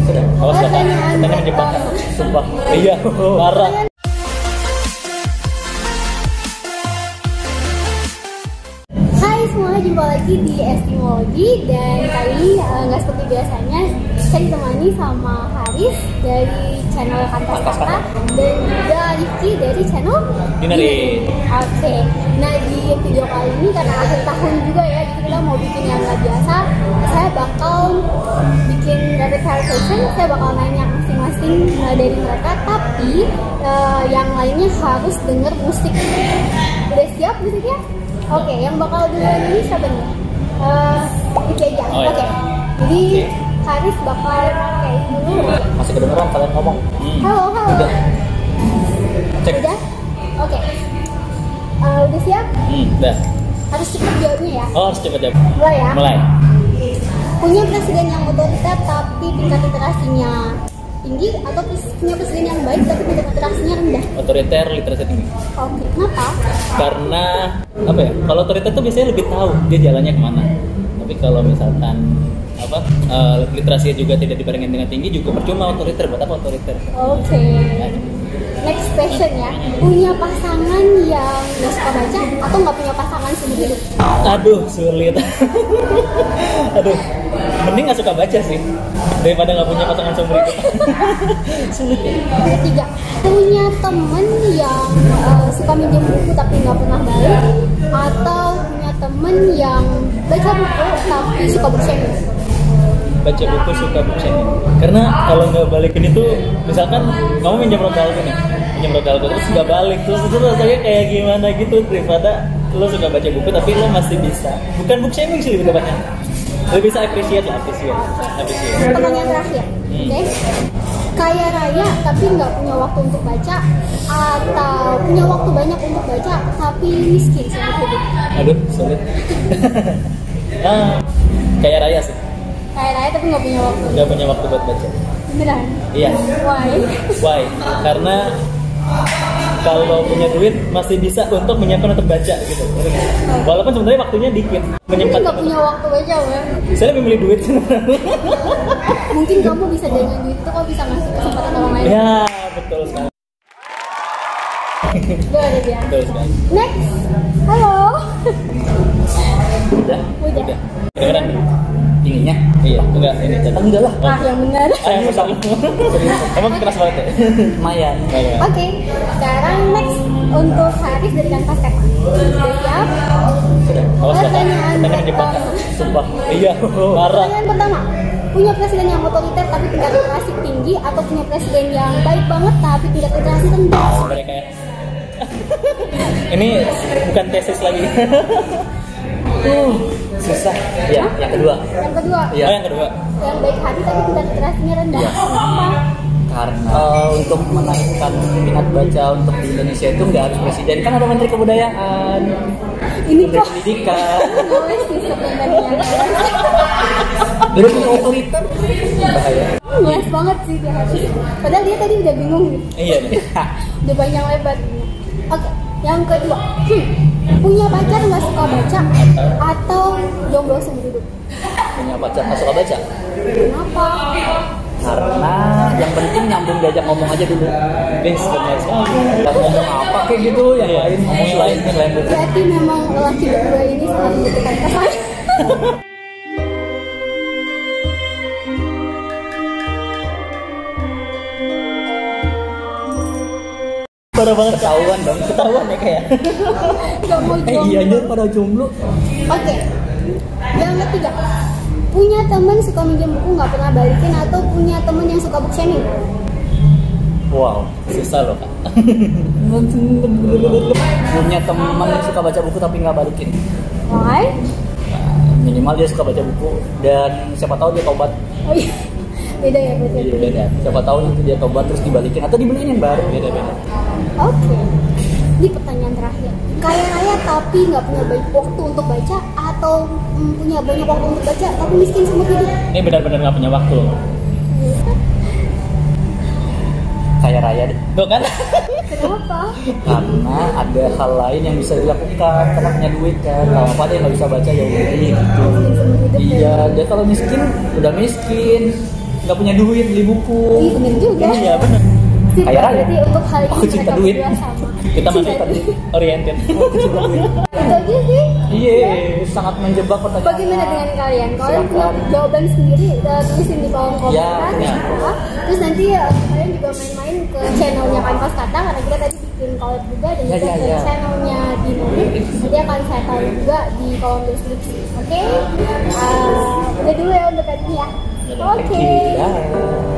Sudah. Awas kakak. Kita menjebak. Sumpah. Iya. Parah. Hai semuanya, jumpa lagi di Estimologi. Dan kali ini nggak seperti biasanya, saya ditemani sama Haris dari channel Kantas Kata dan juga Rifki dari channel Dinari. Oke. Nah, di video kali ini karena akhir tahun juga ya, jadi kita mau bikin yang nggak biasa. Saya bakal bikin rapid fire question. Saya bakal nanya masing-masing dari mereka, tapi yang lainnya harus denger musik. Udah siap musiknya? Oke, yang bakal duluan ini siapa nih? Iki aja. Oh, iya. Oke. Jadi Haris bakal pakai dulu. Masih kedengeran kalian ngomong. Halo. Udah. Cek. Udah? Oke. Udah siap? Udah. Harus cepet jawabnya ya. Oh, harus cepet jawab. Mulai ya. Mulai. Punya presiden yang otoriter tapi tingkat literasinya tinggi, atau punya presiden yang baik tapi tingkat literasinya rendah? Otoriter, literasi tinggi. Oke. Kenapa? Karena apa ya? Kalau otoriter tuh biasanya lebih tahu dia jalannya kemana. Tapi kalau misalkan literasinya juga tidak dibarengin dengan tinggi, juga percuma otoriter. Buat apa otoriter? Oke. Next question ya. Punya pasangan yang nggak suka baca atau nggak punya pasangan seumur hidup? Aduh, sulit. Aduh, mending nggak suka baca sih daripada nggak punya pasangan seumur hidup. Sulit ya. Ketiga, punya temen yang suka minjem buku tapi nggak pernah balik, atau punya temen yang baca buku tapi suka bersharing? Baca buku suka baca. Karena kalau nggak balikin itu, misalkan kamu minjem modalku nih, terus nggak balik, terus itu rasanya kayak gimana gitu, daripada lo suka baca buku tapi lo masih bisa, bukan book shaming sih lebih tepatnya, lebih bisa appreciate. Pertanyaan terakhir, oke? Kaya raya tapi nggak punya waktu untuk baca, atau punya waktu banyak untuk baca tapi miskin seumur hidup? Aduh, sulit. Kaya raya sih. Kaya raya tapi nggak punya waktu. Nggak punya waktu buat baca. Beneran? Iya. Why? Karena kalau punya duit masih bisa untuk menyiapkan untuk baca gitu. Walaupun sebenarnya waktunya dikit. Mungkin nggak punya waktu baca, Bang. Saya lebih milih duit. Mungkin kamu bisa dengan duit itu kau bisa ngasih kesempatan orang lain. Ya, betul sekali. Luar biasa. Betul sekali. Next. Halo. Udah. Kedengeran nih? Tingginya? Iya. Enggak lah. Yang benar. Yang besar. Emang keras banget ya? Lumayan. Oke. Sekarang next untuk Haris dari Kantas Kata. Sudah siap? Sudah. Pertanyaan Kita menjebak. Sumpah. Iya. Parah. Pertanyaan pertama. Punya presiden yang otoriter tapi tingkat literasi tinggi, atau punya presiden yang baik banget tapi tingkat literasi rendah? Sebenarnya kayak ini bukan tesis lagi. Susah. Ya, yang kedua. Yang kedua. Iya. Yang kedua. Yang baik hati tapi tingkat literasinya rendah. Kenapa? Karena untuk menaikkan minat baca untuk di Indonesia itu nggak harus presiden, kan ada menteri kebudayaan, Ini menteri kok pendidikan. ngeles sih sebenarnya. Jadi punya otoriter bahaya. Ngeles banget sih dia Haris. Padahal dia tadi udah bingung gitu. Iya nih. Udah panjang lebar. Oke, yang kedua. Punya pacar nggak suka baca atau jomblo seumur hidup? Punya pacar nggak suka baca. Kenapa? Karena yang penting nyambung diajak ngomong aja dulu. Benar sekali. Yang ngomong apa kayak gitu, yang lain ngomong lain bukan. Berarti memang lelaki berdua ini selalu membutuhkan kasih. Parah banget, ketahuan ya kayak. Gak mau jomblo. Iya anjir pada jomblo. Oke. Yang ketiga. Punya teman suka minjem buku nggak pernah balikin, atau punya teman yang suka book shaming? Wow, susah loh kak. Punya teman suka baca buku tapi nggak balikin. Why? Minimal dia suka baca buku dan siapa tahu dia tobat. Oh iya. Beda ya berarti. Iya, beda. Siapa tahu nanti dia tobat terus dibalikin atau dibeliin yang baru. Beda. Oke. Ini pertanyaan terakhir. Kaya raya tapi nggak punya banyak waktu untuk baca, atau punya banyak waktu untuk baca tapi miskin seumur hidup? Ini benar-benar nggak punya waktu. Kaya raya deh. Tuh kan? Kenapa? Karena ada hal lain yang bisa dilakukan karena punya duit kan. Kalau apa dia nggak bisa baca ya udah gitu. Miskin seumur hidup. Iya, dia kalau miskin udah miskin. nggak punya duit beli buku. Ih, bener juga. Iya benar. Sip, Kaya raya. berarti untuk hal ini Aku cinta mereka duit. berdua sama. Kita masih oriented. Itu aja sih. Iya, sangat menjebak pertanyaannya. Bagaimana dengan kalian? Kalian punya Silakan. jawaban sendiri, tulisin di kolom komentar. Ya, punya. Terus nanti kalian juga main-main ke channelnya Kanvas Kata karena kita tadi bikin collab juga dan Ya, juga ya, ke ya. channelnya di Nuri. Nanti akan saya taruh juga di kolom deskripsi. Oke? Udah dulu ya untuk hari ini ya. Udah, Oke. Dah.